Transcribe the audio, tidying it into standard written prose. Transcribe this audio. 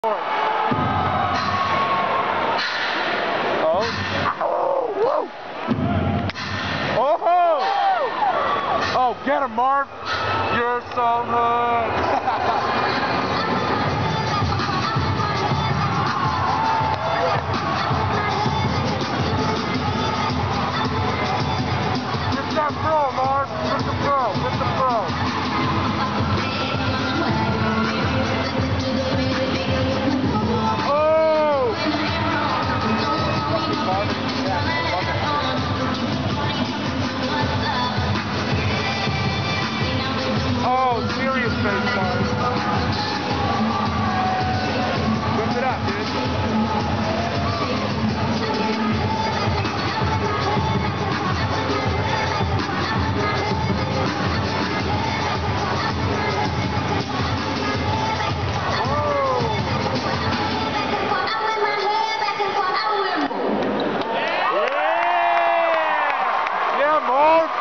Oh. Oh. Oh, get him, Marv. You're so hood. Get that pro, Marv. Get the pro. Get the pro. Oh, serious baseball. Whip it up, dude. Yeah, Marv.